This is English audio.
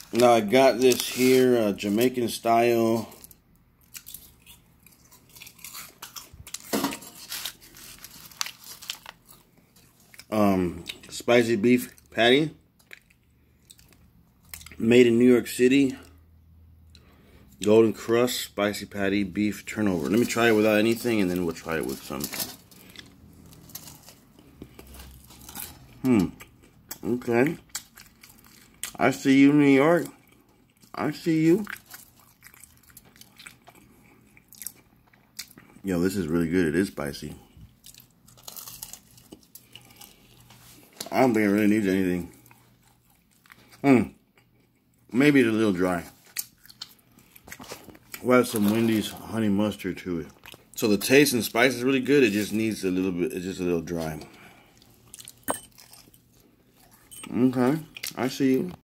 Now I got this here, Jamaican style spicy beef patty, made in New York City. Golden crust spicy patty beef turnover. Let me try it without anything, and then we'll try it with some. Okay. I see you, New York. I see you. Yo, this is really good. It is spicy. I don't think it really needs anything. Maybe it's a little dry. We'll add some Wendy's honey mustard to it. So the taste and spice is really good. It just needs a little bit. It's just a little dry. Okay, I see you.